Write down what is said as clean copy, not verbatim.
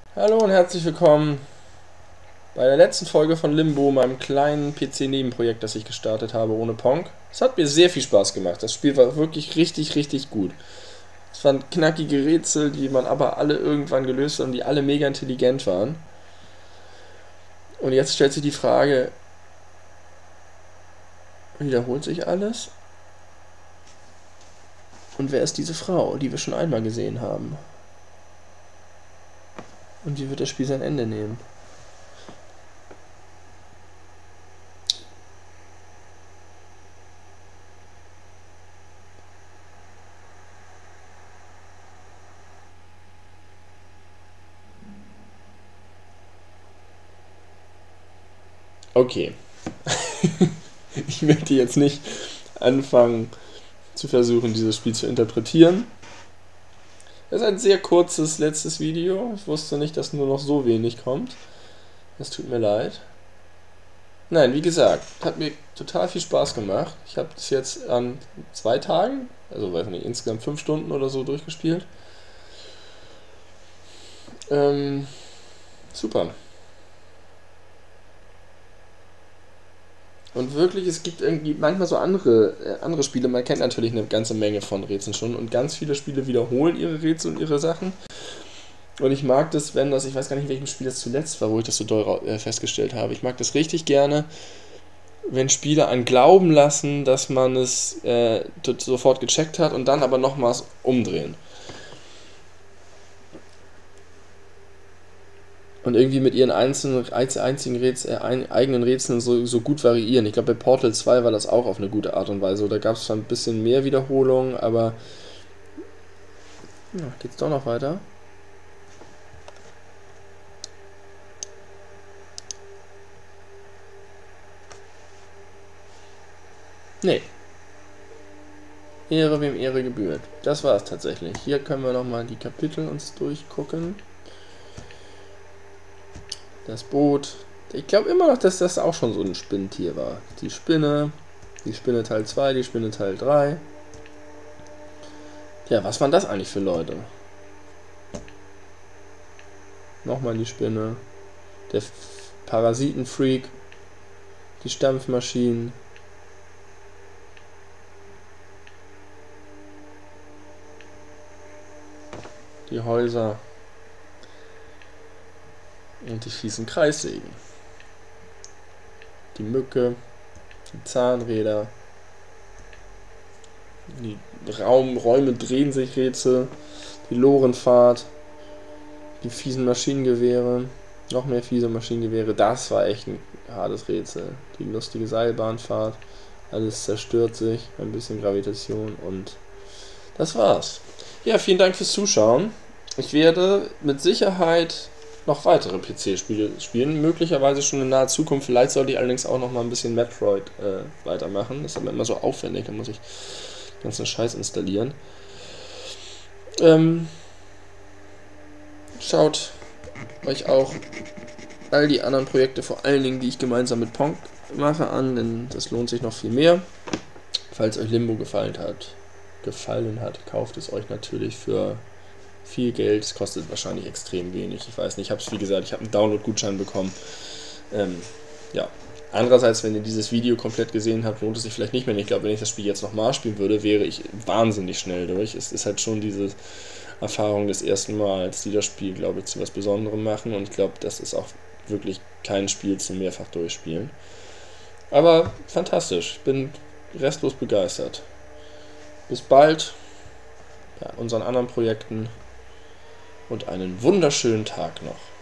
Hallo und herzlich willkommen bei der letzten Folge von Limbo, meinem kleinen PC-Nebenprojekt, das ich gestartet habe ohne Ponk. Es hat mir sehr viel Spaß gemacht. Das Spiel war wirklich richtig, richtig gut. Es waren knackige Rätsel, die man aber alle irgendwann gelöst hat und die alle mega intelligent waren. Und jetzt stellt sich die Frage, wiederholt sich alles? Und wer ist diese Frau, die wir schon einmal gesehen haben? Und wie wird das Spiel sein Ende nehmen? Okay. Ich möchte jetzt nicht anfangen zu versuchen, dieses Spiel zu interpretieren. Das ist ein sehr kurzes letztes Video. Ich wusste nicht, dass nur noch so wenig kommt. Das tut mir leid. Nein, wie gesagt, hat mir total viel Spaß gemacht. Ich habe das jetzt an 2 Tagen, also weiß nicht, insgesamt 5 Stunden oder so durchgespielt. Super. Und wirklich, es gibt irgendwie manchmal so andere Spiele. Man kennt natürlich eine ganze Menge von Rätseln schon und ganz viele Spiele wiederholen ihre Rätsel und ihre Sachen. Und ich mag das, wenn das, ich weiß gar nicht, in welchem Spiel das zuletzt war, wo ich das so doll festgestellt habe. Ich mag das richtig gerne, wenn Spiele einen glauben lassen, dass man es sofort gecheckt hat und dann aber nochmals umdrehen. Und irgendwie mit ihren eigenen Rätseln so gut variieren. Ich glaube, bei Portal 2 war das auch auf eine gute Art und Weise. Da gab es zwar ein bisschen mehr Wiederholungen, aber. Ja, geht's doch noch weiter? Nee. Ehre wem Ehre gebührt. Das war es tatsächlich. Hier können wir nochmal die Kapitel uns durchgucken. Das Boot. Ich glaube immer noch, dass das auch schon so ein Spinnentier war. Die Spinne Teil 2, die Spinne Teil 3. Ja, was waren das eigentlich für Leute? Nochmal die Spinne. Der Parasitenfreak. Die Stampfmaschinen. Die Häuser. Und die fiesen Kreissägen. Die Mücke. Die Zahnräder. Die Räume drehen sich Rätsel. Die Lorenfahrt. Die fiesen Maschinengewehre. Noch mehr fiese Maschinengewehre. Das war echt ein hartes Rätsel. Die lustige Seilbahnfahrt. Alles zerstört sich. Ein bisschen Gravitation und das war's. Ja, vielen Dank fürs Zuschauen. Ich werde mit Sicherheit noch weitere PC-Spiele spielen, möglicherweise schon in naher Zukunft. Vielleicht sollte ich allerdings auch noch mal ein bisschen Metroid weitermachen. Das ist aber immer so aufwendig, da muss ich den ganzen Scheiß installieren. Schaut euch auch all die anderen Projekte, vor allen Dingen, die ich gemeinsam mit Ponk mache, an, denn das lohnt sich noch viel mehr. Falls euch Limbo gefallen hat, kauft es euch natürlich für viel Geld. Es kostet wahrscheinlich extrem wenig. Ich weiß nicht, ich habe es wie gesagt, ich habe einen Download-Gutschein bekommen. Ja. Andererseits, wenn ihr dieses Video komplett gesehen habt, lohnt es sich vielleicht nicht mehr. Ich glaube, wenn ich das Spiel jetzt nochmal spielen würde, wäre ich wahnsinnig schnell durch. Es ist halt schon diese Erfahrung des ersten Mals, die das Spiel, glaube ich, zu was Besonderem machen. Und ich glaube, das ist auch wirklich kein Spiel zum mehrfach durchspielen. Aber fantastisch. Ich bin restlos begeistert. Bis bald bei unseren anderen Projekten und einen wunderschönen Tag noch.